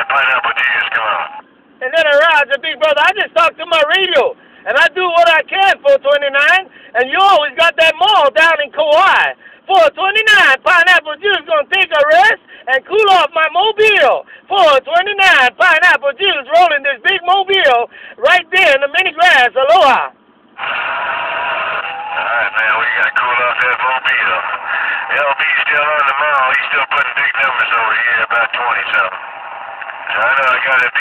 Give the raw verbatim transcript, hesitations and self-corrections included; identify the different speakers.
Speaker 1: pineapple juice, come on.
Speaker 2: And then I rise, big brother, I just talk to my radio. And I do what I can for twenty-nine. And you always got that mall down in Kauai. four twenty-nine, pineapple juice gonna take a rest and cool off my mobile. four twenty-nine, pineapple juice rolling this big mobile right there in the mini grass. Aloha.
Speaker 1: Alright, man, we gotta cool off that mobile. L B's still on the mall. He's still putting big numbers over here, about twenty something. So I know I gotta be